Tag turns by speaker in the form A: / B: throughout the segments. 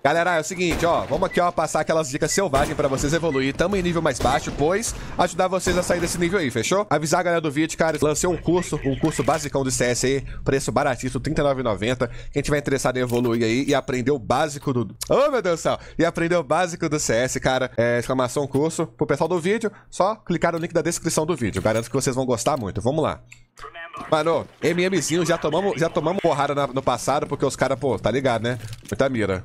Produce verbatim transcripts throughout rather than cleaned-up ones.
A: Galera, é o seguinte, ó, vamos aqui, ó, passar aquelas dicas selvagens pra vocês evoluir. Tamo em nível mais baixo, pois ajudar vocês a sair desse nível aí, fechou? Avisar a galera do vídeo, cara, lancei um curso, um curso basicão de C S aí, preço baratíssimo, trinta e nove reais e noventa centavos. Quem tiver interessado em evoluir aí e aprender o básico do... Oh, meu Deus do céu! E aprender o básico do C S, cara, é exclamação curso. Pro pessoal do vídeo, só clicar no link da descrição do vídeo. Garanto que vocês vão gostar muito. Vamos lá. Mano, MMzinho, já tomamos, já tomamos porrada na, no passado, porque os caras, pô, tá ligado, né? Muita mira.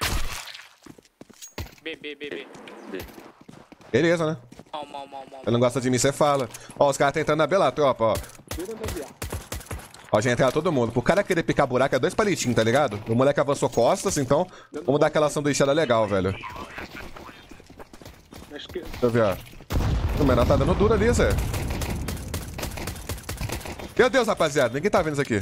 B: B, B, B, B.
A: Beleza, né?
B: Mal, mal, mal, mal.
A: Você não gosta de mim, você fala. Ó, os caras tentando na B lá, tropa, ó. Ó, já entraram todo mundo. Pro cara querer picar buraco é dois palitinhos, tá ligado? O moleque avançou costas, então vamos dar aquela sanduichada legal, velho. Deixa eu ver, ó. O menor tá dando duro ali, Zé. Meu Deus, rapaziada. Ninguém tá vendo isso aqui.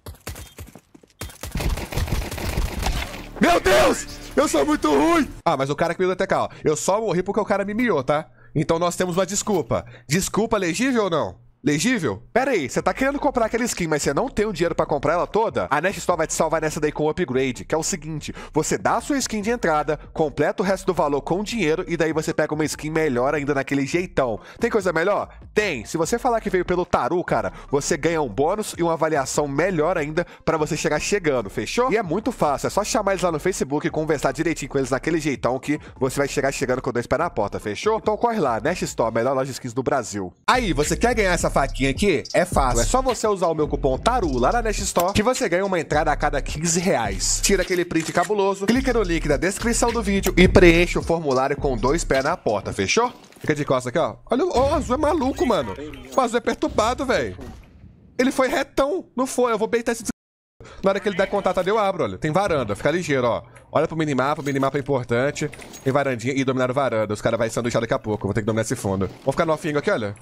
A: Meu Deus! Eu sou muito ruim! Ah, mas o cara que me deu T K, ó. Eu só morri porque o cara me miou, tá? Então nós temos uma desculpa. Desculpa legível ou não? Legível? Pera aí, você tá querendo comprar aquela skin, mas você não tem o dinheiro pra comprar ela toda? A Nest Store vai te salvar nessa daí com o upgrade, que é o seguinte, você dá a sua skin de entrada, completa o resto do valor com dinheiro e daí você pega uma skin melhor ainda naquele jeitão. Tem coisa melhor? Tem. Se você falar que veio pelo Taru, cara, você ganha um bônus e uma avaliação melhor ainda pra você chegar chegando, fechou? E é muito fácil, é só chamar eles lá no Facebook e conversar direitinho com eles naquele jeitão que você vai chegar chegando com dois pés na porta, fechou? Então corre lá, Nest Store, melhor loja de skins do Brasil. Aí, você quer ganhar essa faquinha aqui? É fácil. É só você usar o meu cupom TARU lá na Nest Store que você ganha uma entrada a cada quinze reais. Tira aquele print cabuloso, clica no link da descrição do vídeo e preenche o formulário com dois pés na porta, fechou? Fica de costas aqui, ó. Olha, o azul é maluco, mano. O azul é perturbado, velho. Ele foi retão. Não foi. Eu vou beitar esse... Na hora que ele der contato ali, eu abro, olha. Tem varanda. Fica ligeiro, ó. Olha pro minimapa. O minimapa é importante. Tem varandinha e dominar varanda. Os caras vão sanduichar daqui a pouco. Eu vou ter que dominar esse fundo. Vamos ficar no ofinho aqui, olha.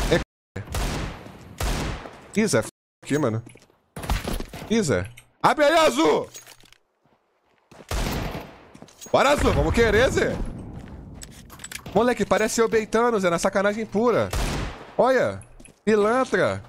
A: Ih, Zé, f... aqui, mano. Ih, Zé. Abre aí, azul! Bora, azul. Vamos querer, Zé. Moleque, parece eu beitando, Zé, na sacanagem pura. Olha. Pilantra.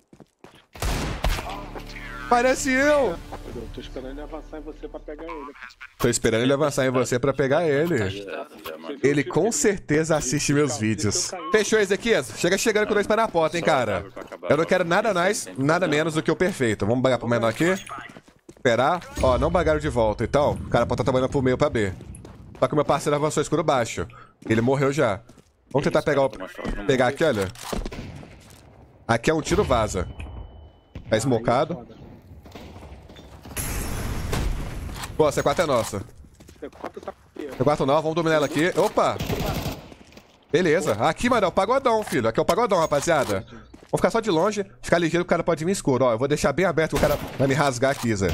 A: Parece eu.
C: Eu tô esperando ele avançar em você pra pegar ele.
A: Tô esperando ele avançar em você pra pegar ele. Ele com certeza assiste meus vídeos. Fechou, Ezequias? Chega chegando com dois pés na porta, hein, cara. Eu não quero nada mais, nada menos do que o perfeito. Vamos bagar pro menor aqui. Esperar. Ó, não bagaram de volta. Então, o cara pode estar trabalhando pro meio pra B. Só que o meu parceiro avançou escuro baixo. Ele morreu já. Vamos tentar pegar o... Pegar aqui, olha. Aqui é um tiro vaza. Tá esmocado. Pô, C quatro é nossa. C quatro não, vamos dominar ela aqui. Opa! Beleza. Aqui, mano, é o pagodão, filho. Aqui é o pagodão, rapaziada. Vamos ficar só de longe. Ficar ligeiro, o cara pode vir escuro. Ó, eu vou deixar bem aberto, o cara vai me rasgar aqui, Zé.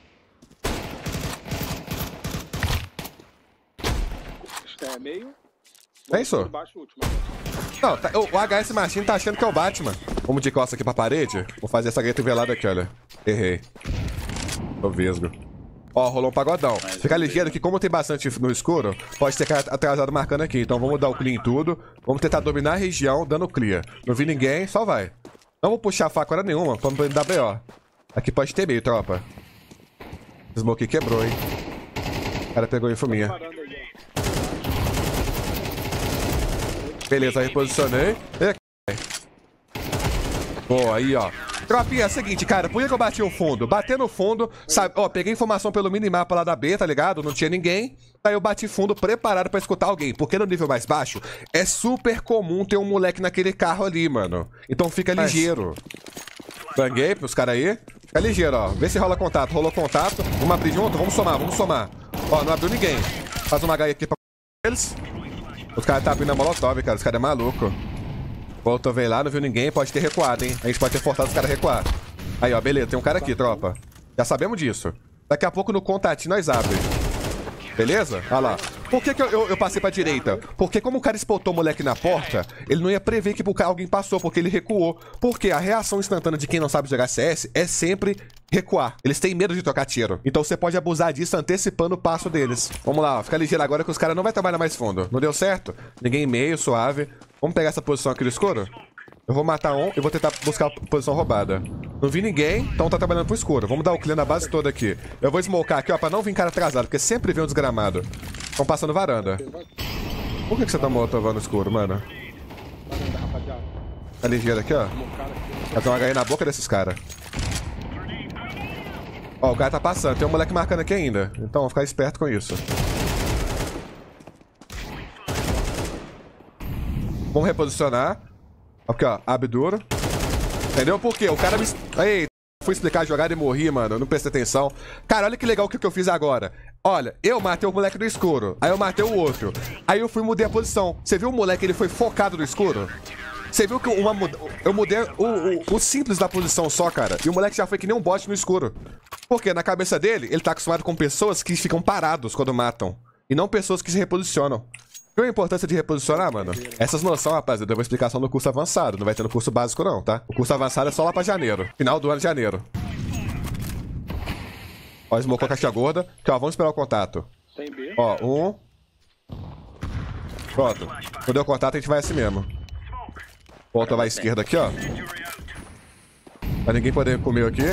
C: É meio.
A: É isso? Não, tá, o H S Machine tá achando que é o Batman. Vamos de costas aqui pra parede. Vou fazer essa greta velada aqui, olha. Errei. Tô vesgo. Ó, rolou um pagodão. Fica ligeiro que como tem bastante no escuro, pode ter cara atrasado marcando aqui. Então vamos dar o clear em tudo. Vamos tentar dominar a região dando clear. Não vi ninguém, só vai. Não vou puxar a faca hora nenhuma, pra não dar B O. Aqui pode ter meio, tropa. Smoke quebrou, hein. O cara pegou infominha. Beleza, reposicionei. E... Pô, aí, ó. Tropinha, é o seguinte, cara, por que eu bati o fundo? Bater no fundo, sabe? Ó, peguei informação pelo minimapa lá da B, tá ligado? Não tinha ninguém. Aí eu bati fundo preparado pra escutar alguém. Porque no nível mais baixo, é super comum ter um moleque naquele carro ali, mano. Então fica ligeiro. Banguei pros caras aí. Fica ligeiro, ó. Vê se rola contato. Rolou contato. Vamos abrir junto? Vamos somar, vamos somar. Ó, não abriu ninguém. Faz uma H aqui pra eles. Os caras tá abrindo a molotov, cara. Os caras é maluco. Voltou, veio lá, não viu ninguém, pode ter recuado, hein? A gente pode ter forçado os caras a recuar. Aí, ó, beleza, tem um cara aqui, tropa. Já sabemos disso. Daqui a pouco no contatinho nós abre. Beleza? Olha lá. Por que, que eu, eu, eu passei pra direita? Porque como o cara espotou o moleque na porta, ele não ia prever que alguém passou, porque ele recuou. Porque a reação instantânea de quem não sabe jogar C S é sempre recuar. Eles têm medo de trocar tiro. Então você pode abusar disso antecipando o passo deles. Vamos lá, ó. Fica ligeiro agora que os caras não vão trabalhar mais fundo. Não deu certo? Ninguém em meio, suave. Vamos pegar essa posição aqui no escuro? Eu vou matar um e vou tentar buscar a posição roubada. Não vi ninguém, então tá trabalhando pro escuro. Vamos dar o clear na base toda aqui. Eu vou smocar aqui, ó, pra não vir cara atrasado, porque sempre vem um desgramado. Estão passando varanda. Por que, que você tá molotovando no escuro, mano?
C: Varanda, rapaziada.
A: Tá ligeiro aqui, ó.
C: Um cara aqui.
A: Vai ter uma H I na boca desses caras. Ó, o cara tá passando. Tem um moleque marcando aqui ainda. Então, vamos ficar esperto com isso. Vamos reposicionar. Aqui, ó. Abre duro. Entendeu? Por quê? O cara me... Ei, fui explicar a jogada e morri, mano. Eu não prestei atenção. Cara, olha que legal o que, que eu fiz agora. Olha, eu matei o moleque do escuro. Aí eu matei o outro. Aí eu fui e mudei a posição. Você viu o moleque? Ele foi focado no escuro? Você viu que uma muda... eu mudei o, o, o simples da posição só, cara. E o moleque já foi que nem um bot no escuro. Porque na cabeça dele, ele tá acostumado com pessoas que ficam parados quando matam. E não pessoas que se reposicionam. Viu a importância de reposicionar, mano? Essas noções, rapaziada, eu vou explicação no curso avançado. Não vai ter no curso básico, não, tá? O curso avançado é só lá pra janeiro. Final do ano de janeiro. Ó, smocou a caixa gorda. Aqui, ó, vamos esperar o contato.
C: Tem B.
A: Ó, um. Pronto. Quando deu contato, a gente vai assim mesmo. Volta vai à esquerda aqui, ó. Pra ninguém poder comer aqui.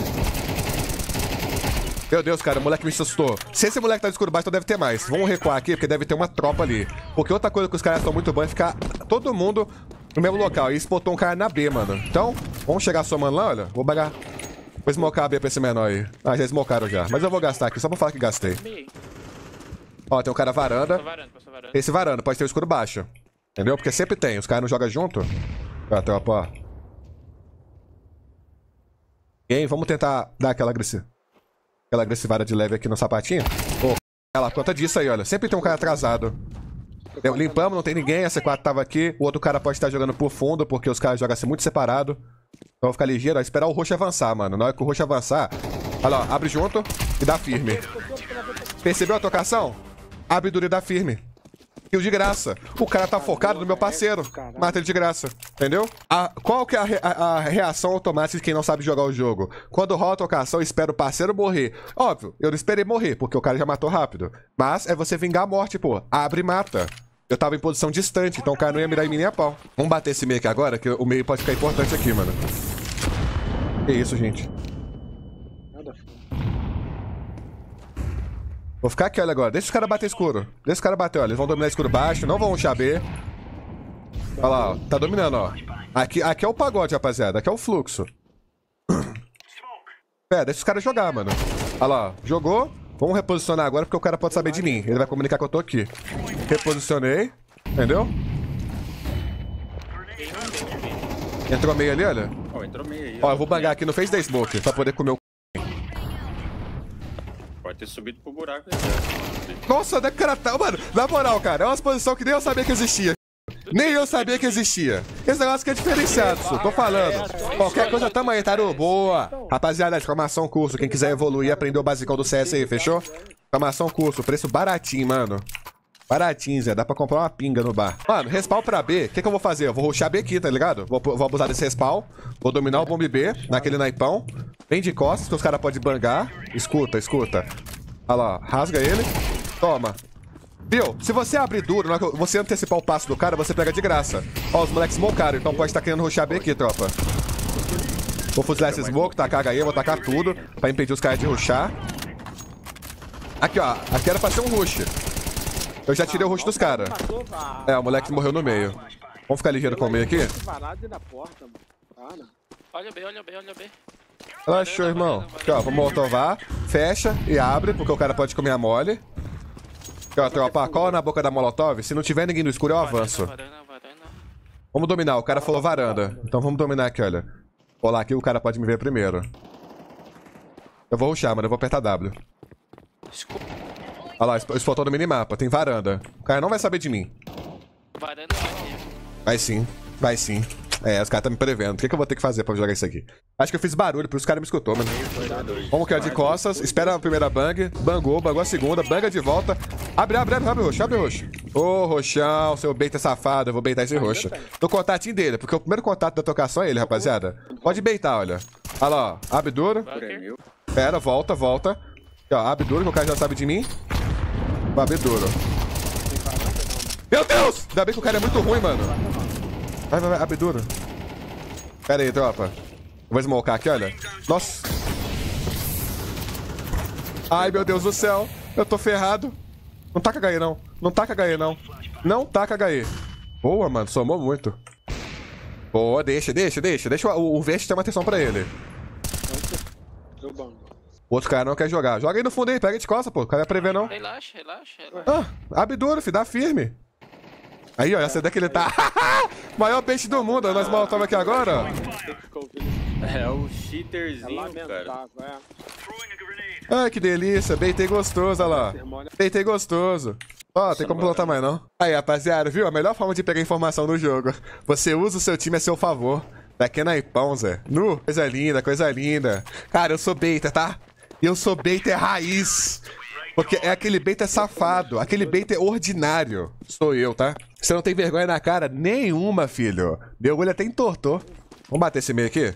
A: Meu Deus, cara, o moleque me assustou. Se esse moleque tá de escuro baixo, então deve ter mais. Vamos recuar aqui, porque deve ter uma tropa ali. Porque outra coisa que os caras estão muito bons é ficar todo mundo no mesmo local. E spotou um cara na B, mano. Então, vamos chegar somando lá, olha. Vou bagar. Vou smocar a B pra esse menor aí. Ah, já smocaram já. Mas eu vou gastar aqui, só pra falar que gastei. Ó, tem um cara varanda. Esse varanda pode ter o escuro baixo. Entendeu? Porque sempre tem. Os caras não jogam junto. Ó, tem uma pó. E aí, vamos tentar dar aquela agressiva. Aquela agressivada de leve aqui no sapatinho. Pô, ela conta disso aí, olha. Sempre tem um cara atrasado. Eu, limpamos, não tem ninguém. A C quatro tava aqui. O outro cara pode estar jogando por fundo, porque os caras jogam assim muito separado. Então vou ficar ligeiro, ó. Esperar o roxo avançar, mano. Na hora que o roxo avançar, olha lá, ó, abre junto e dá firme. Percebeu a tocação? Abre duro e dá firme. Kill de graça. O cara tá focado no meu parceiro. Mata ele de graça. Entendeu? A, qual que é a, re, a, a reação automática de quem não sabe jogar o jogo? Quando rola a tocação, espera o parceiro morrer. Óbvio, eu não esperei morrer, porque o cara já matou rápido. Mas é você vingar a morte, pô. Abre e mata. Eu tava em posição distante, então o cara não ia mirar em mim nem a pau. Vamos bater esse meio aqui agora, que o meio pode ficar importante aqui, mano. Que isso, gente. Vou ficar aqui, olha, agora. Deixa os caras bater escuro. Deixa os caras bater, olha. Eles vão dominar escuro baixo, não vão rushar B. Olha lá, ó. Tá dominando, ó. Aqui, aqui é o pagode, rapaziada. Aqui é o fluxo. É, deixa os caras jogar, mano. Olha lá, ó. Jogou. Vamos reposicionar agora, porque o cara pode saber de mim. Ele vai comunicar que eu tô aqui. Reposicionei. Entendeu? Entrou meio ali, olha.
B: Ó, entrou meio aí.
A: Ó, eu vou bangar aqui no face da smoke, pra poder comer o...
B: Pode ter subido pro buraco.
A: Nossa, da cara tá... Mano, na moral, cara, é uma posição que nem eu sabia que existia. Nem eu sabia que existia. Esse negócio que é diferenciado, Su. Tô falando. Qualquer coisa tamo aí, Taru. Boa. Rapaziada, exclamação curso. Quem quiser evoluir e aprender o basicão do C S aí, fechou? Exclamação curso. Preço baratinho, mano. Baratinho, Zé. Dá pra comprar uma pinga no bar. Mano, respawn pra B. O que que eu vou fazer? Eu vou rushar B aqui, tá ligado? Vou, vou abusar desse respawn. Vou dominar o bomb B, naquele naipão. Bem de costas, que os caras podem bangar. Escuta, escuta. Olha lá, rasga ele. Toma. Viu? Se você abrir duro, na hora que você antecipar o passo do cara, você pega de graça. Ó, os moleques smocaram, então pode estar querendo rushar B aqui, tropa. Vou fuzilar esse smoke, tacar H E, vou tacar tudo pra impedir os caras de rushar. Aqui, ó. Aqui era pra ser um rush. Eu já tirei o rush dos caras. É, o moleque morreu no meio. Vamos ficar ligeiro com o meio aqui?
D: Olha B, olha B, olha B.
A: Relaxou, irmão. Aqui, ó, vamos moltovar. Fecha e abre, porque o cara pode comer a mole. Aqui, ó, tropa, cola na boca da molotov. Se não tiver ninguém no escuro, eu avanço. Vamos dominar. O cara falou varanda. Então vamos dominar aqui, olha. Colar aqui, o cara pode me ver primeiro. Eu vou rushar, mano. Eu vou apertar W. Olha lá, explodiu no minimapa. Tem varanda. O cara não vai saber de mim.
D: Varanda
A: vai sim. Vai sim. É, os caras estão me prevendo. O que, que eu vou ter que fazer pra jogar isso aqui? Acho que eu fiz barulho, por isso os caras me escutou, mano. Vamos que é de costas. Espera a primeira bang. Bangou, bangou a segunda. Banga de volta. Abre, abre, abre, abre, roxo, abre, roxo. Ô, roxão, seu bait é safado. Eu vou baitar esse roxo. No contatinho dele, porque o primeiro contato da tocação é ele, rapaziada. Pode baitar, olha. Olha lá, ó. Abre duro. Pera, volta, volta. Aqui, ó, abre duro, que o cara já sabe de mim. Vou abrir duro. Meu Deus! Ainda bem que o cara é muito ruim, mano. Vai, vai, vai, abre duro. Pera aí, tropa. Vou smocar aqui, olha. Nossa. Ai, meu Deus do céu. Eu tô ferrado. Não taca H E, não. Não taca H E, não. Não taca H E. Boa, mano. Somou muito. Boa, deixa, deixa, deixa. Deixa o, o Vest ter uma atenção pra ele.
C: Eu banco.
A: O outro cara não quer jogar. Joga aí no fundo aí. Pega de costa, pô. O cara não é prever, não.
D: Relaxa, relaxa, relaxa.
A: Ah, abre duro, filho. Dá firme. Aí, ó. Essa daqui ele tá... Maior peixe do mundo. Nós maltamos aqui agora, ó.
B: É o
C: É
B: cheaterzinho, cara.
C: lamentável, é.
A: Ai, que delícia. Beitei gostoso, olha lá. Beitei gostoso. Ó, tem como plantar mais, não? Aí, rapaziada, viu? A melhor forma de pegar informação no jogo. Você usa o seu time a seu favor. Daqui é naipão, Zé. Nu. Coisa linda, coisa linda. Cara, eu sou baiter, tá? Eu sou baiter raiz. Porque é aquele baiter safado. Aquele baiter ordinário. Sou eu, tá? Você não tem vergonha na cara nenhuma, filho. Meu olho até entortou. Vamos bater esse meio aqui?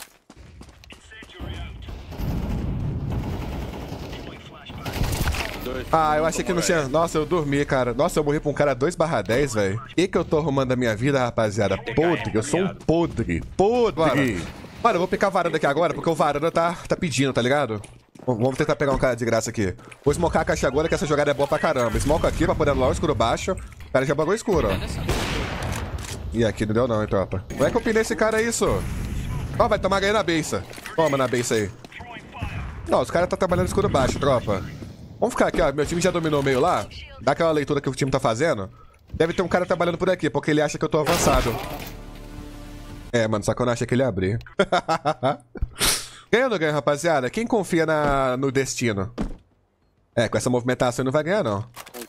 A: Ah, eu achei que não tinha... Nossa, eu dormi, cara. Nossa, eu morri pra um cara dois barra dez, velho. O que que eu tô arrumando da minha vida, rapaziada? Podre. Eu sou um podre. Podre. Mano, eu vou picar a varanda aqui agora, porque o varanda tá, tá pedindo, tá ligado? Vamos tentar pegar um cara de graça aqui. Vou smocar a caixa agora, que essa jogada é boa pra caramba. Smoke aqui pra poder anular o escuro baixo. O cara já bagou escuro, ó. Ih, aqui não deu não, hein, tropa. Como é que eu pinei esse cara aí, isso? Ó, vai tomar ganho na beça. Toma na beça aí. Não, os caras tá trabalhando escuro baixo, tropa. Vamos ficar aqui, ó. Meu time já dominou o meio lá. Dá aquela leitura que o time tá fazendo. Deve ter um cara trabalhando por aqui, porque ele acha que eu tô avançado. É, mano, só que eu não achei que ele ia abrir. Ganha ou não ganha, rapaziada? Quem confia na, no destino? É, com essa movimentação não vai ganhar, não.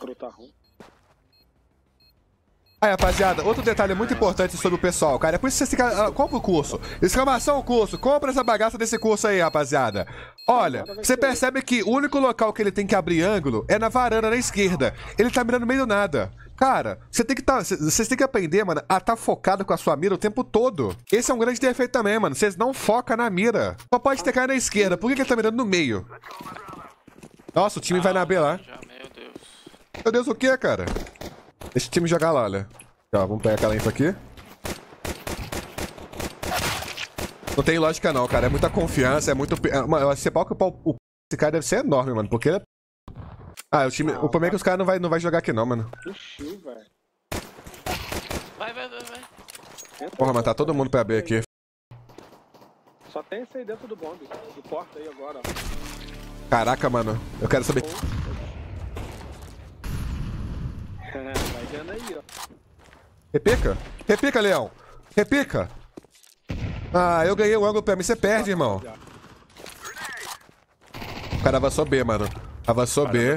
A: Aí, rapaziada, outro detalhe muito importante sobre o pessoal, cara. É por isso que você fica... Compra o curso. Exclamação curso. Compra essa bagaça desse curso aí, rapaziada. Olha, você percebe que o único local que ele tem que abrir ângulo é na varanda, na esquerda. Ele tá mirando no meio do nada. Cara, você tem que tá, vocês têm que aprender, mano, a tá focado com a sua mira o tempo todo. Esse é um grande defeito também, mano. Vocês não focam na mira. Só pode ter cara na esquerda. Por que, que ele tá mirando no meio? Nossa, o time vai na B lá.
D: Meu Deus.
A: Meu Deus, o que, cara? Deixa o time jogar lá, olha. Ó, vamos pegar aquela info aqui. Não tem lógica não, cara. É muita confiança, é muito... Mano, eu acho que o esse cara deve ser enorme, mano. Porque ele é... Ah, o time... O problema é que os caras não vai, não vai jogar aqui não, mano.
D: Vai, vai, vai, vai.
A: Porra, mas tá todo mundo pra B aqui.
C: Só tem esse aí dentro do bombe. Do porta aí agora, ó.
A: Caraca, mano. Eu quero saber...
C: Vai vendo aí, ó.
A: Repica? Repica, Leão. Repica. Ah, eu ganhei o ângulo pra mim. Você perde, irmão. O cara avançou B, mano. Avançou B.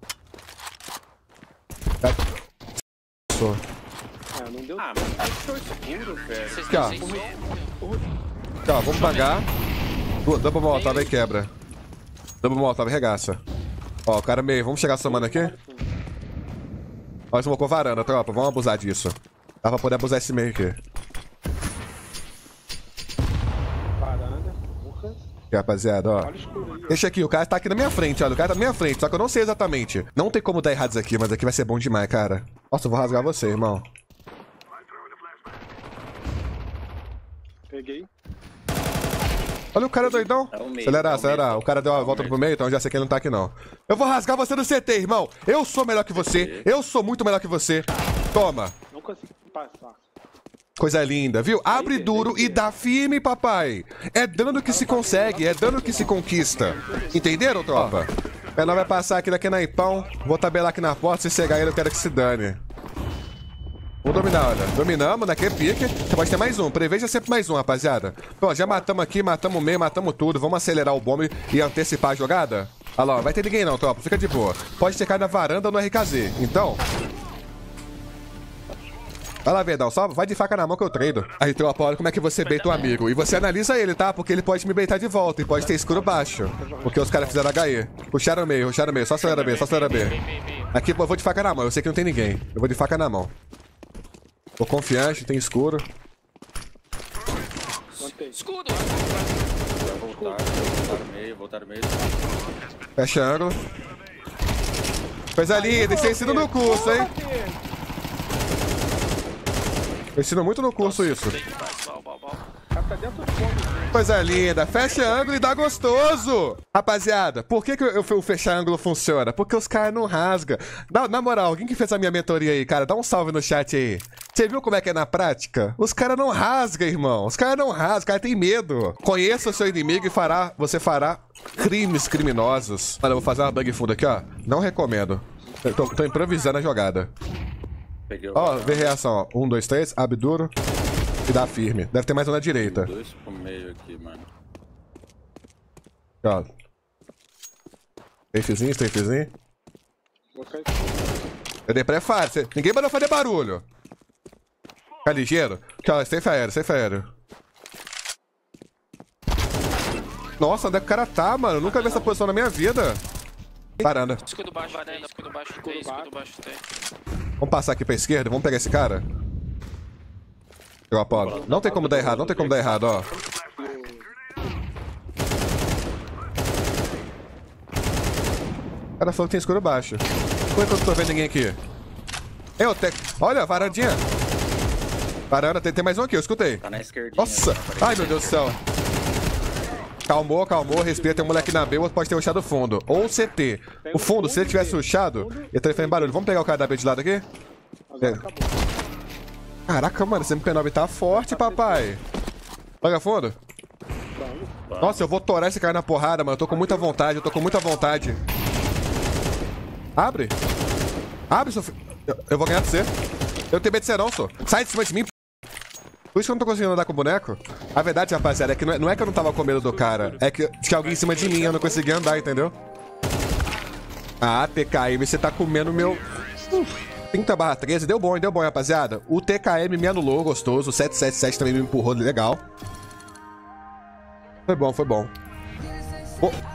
A: Avançou.
C: Ah, não deu
B: Ah, mas deixou escuro, velho.
D: Vocês
A: Aqui, ó.
D: não sei se-
A: Aqui, ó. Vamos pagar. Double molotov aí quebra. Double molotov regaça. Ó, o cara meio. Vamos chegar somando aqui? Ó, smocou varanda, tropa. Vamos abusar disso. Dá pra poder abusar esse meio aqui.
C: Varanda, burra.
A: Aqui, rapaziada, ó.
C: Olha o escuro aí, ó.
A: Deixa aqui, o cara tá aqui na minha frente, olha. O cara tá na minha frente, só que eu não sei exatamente. Não tem como dar errado isso aqui, mas aqui vai ser bom demais, cara. Nossa, eu vou rasgar você, irmão.
C: Peguei.
A: Olha o cara doidão.
B: É o meio,
A: Acelerar,
B: é o
A: acelerar.
B: meio.
A: O cara deu uma
B: É o
A: volta
B: meio.
A: pro meio, então eu já sei que ele não tá aqui, não. Eu vou rasgar você no C T, irmão. Eu sou melhor que você. Eu sou muito melhor que você. Toma.
C: Não consegui passar.
A: Coisa linda, viu? Abre duro e dá firme, papai. É dano que se consegue, é dano que se conquista. Entenderam, tropa? Ela vai passar aqui daqui na Ipão. Vou tabelar aqui na porta. Se chegar ele, eu quero que se dane. Vamos dominar, olha. Dominamos naquele pique. Você pode ter mais um. Preveja sempre mais um, rapaziada. Pô, já matamos aqui, matamos o meio, matamos tudo. Vamos acelerar o bombe e antecipar a jogada? Olha lá, ó. Vai ter ninguém não, tropa. Fica de boa. Pode ter caído na varanda ou no R K Z. Então... Vai lá, Verdão, só vai de faca na mão que eu treino. Aí, tropa, olha como é que você beita o amigo. E você analisa ele, tá? Porque ele pode me beitar de volta e pode ter escuro baixo. Porque os caras fizeram H E. Puxaram o meio, puxaram o meio. Só acelera B, só acelera B. Aqui, eu vou de faca na mão. Eu sei que não tem ninguém. Eu vou de faca na mão. Tô confiante, tem escuro.
D: Escudo!
B: Voltar, voltar no meio, voltar no meio.
A: Fecha ângulo. Coisa linda, isso ensino no curso, hein? Eu ensino muito no curso isso.
D: Bal, bal, bal.
C: Cata Tá dentro do bombe.
A: Coisa linda. Fecha ângulo e dá gostoso. Rapaziada, por que, que eu, eu, o fechar ângulo funciona? Porque os caras não rasgam. Na, na moral, alguém que fez a minha mentoria aí, cara, dá um salve no chat aí. Você viu como é que é na prática? Os caras não rasgam, irmão. Os caras não rasgam, os caras têm medo. Conheça o seu inimigo e fará, você fará crimes criminosos. Olha, eu vou fazer uma bug fundo aqui, ó. Não recomendo. Eu tô, tô improvisando a jogada.
B: Peguei o
A: Ó, vê reação, ó. Um, dois, três, abre duro e dá firme. Deve ter mais um na direita.
B: dois pro meio aqui, mano.
A: Ó. Strafezinho, strafezinho.
C: Vou cair.
A: Eu dei pré-fire. Cê... Ninguém mandou fazer barulho. Fica ligeiro. Aqui, ó, safe aéreo, safe aéreo. Nossa, onde é que o cara tá, mano? Eu nunca vi essa posição na minha vida. Varanda.
D: Escudo baixo, varanda, escudo baixo, tem, escudo baixo, tem.
A: Vamos passar aqui pra esquerda, vamos pegar esse cara. Eu Apolo. Não tem como dar errado, não tem como dar errado, ó. O cara falou que tem escuro baixo. Por que eu não tô vendo ninguém aqui? Eu, te... Olha, varandinha. Varanda, tem, tem mais um aqui, eu escutei.
B: Tá na esquerdinha.
A: Nossa! Ai, meu Deus do céu. Calmou, calmou, respira. Tem um moleque na B, ou pode ter rushado o fundo. Ou C T. O fundo, se ele tivesse rushado, ele estaria fazendo barulho. Vamos pegar o cara da B de lado aqui?
C: Agora
A: É.
C: acabou.
A: Caraca, mano, esse M P nove tá forte, papai. Paga fundo. Nossa, eu vou torar esse cara na porrada, mano. Eu tô com muita vontade, eu tô com muita vontade. Abre. Abre, seu filho. Eu, eu vou ganhar de você. Eu tenho medo de você não, só. Sai de cima de mim. Por isso que eu não tô conseguindo andar com o boneco. A verdade, rapaziada, é que não é, não é que eu não tava com medo do cara. É que tinha alguém em cima de mim e eu não conseguia andar, entendeu? Ah, T K M, você tá comendo meu... trinta barra treze, deu bom, deu bom, rapaziada. O T K M me anulou, gostoso. O sete sete sete também me empurrou, legal. Foi bom, foi bom. Oh.